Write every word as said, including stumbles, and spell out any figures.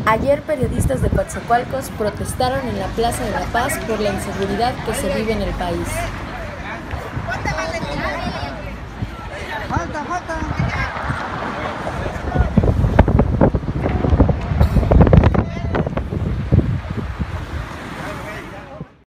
Ayer periodistas de Coatzacoalcos protestaron en la Plaza de la Paz por la inseguridad que se vive en el país.